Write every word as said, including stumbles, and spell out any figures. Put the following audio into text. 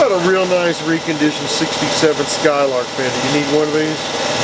got a real nice reconditioned sixty-seven Skylark fender. You need one of these?